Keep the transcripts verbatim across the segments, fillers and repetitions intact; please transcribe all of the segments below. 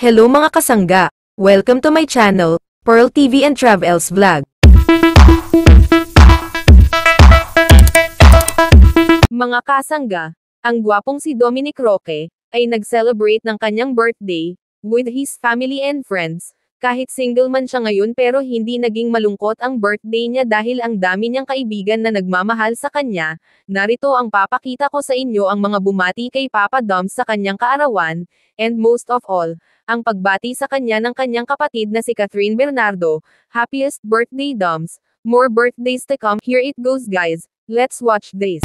Hello mga kasangga! Welcome to my channel, Pearl T V and Travels Vlog. Mga kasangga, ang gwapong si Dominic Roque, ay nag-celebrate ng kanyang birthday, with his family and friends. Kahit single man siya ngayon pero hindi naging malungkot ang birthday niya dahil ang dami niyang kaibigan na nagmamahal sa kanya. Narito ang papakita ko sa inyo ang mga bumati kay Papa Doms sa kanyang kaarawan, and most of all, ang pagbati sa kanya ng kanyang kapatid na si Catherine Bernardo. Happiest birthday Doms! More birthdays to come. Here it goes guys, let's watch this.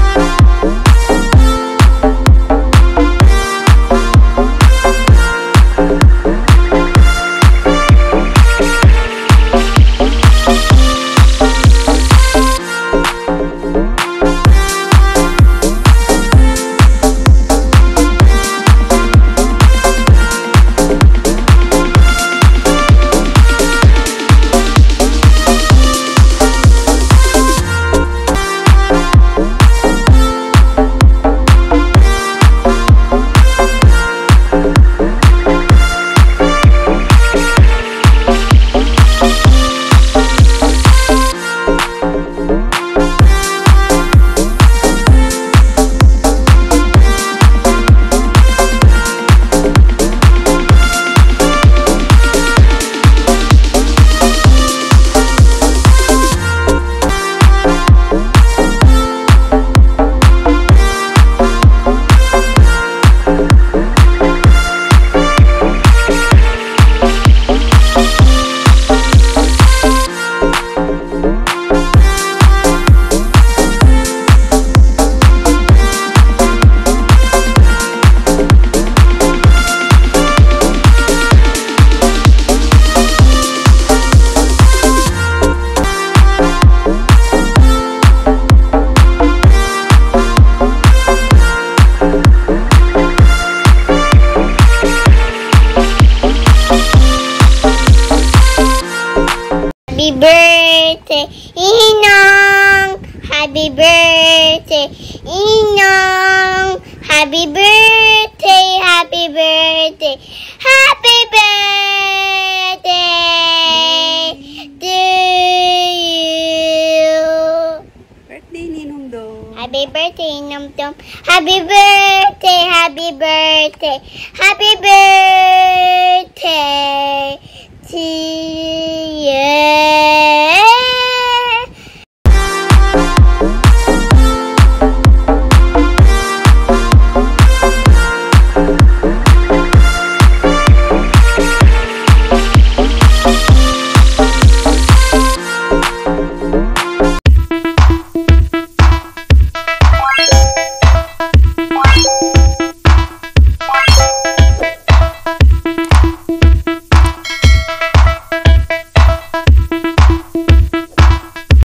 Happy birthday, Inong! Happy birthday, Inong! Happy birthday, happy birthday, happy birthday to you! Birthday Ninong Dom. Happy birthday, Inong Dom. Happy birthday, happy birthday, happy birthday to you!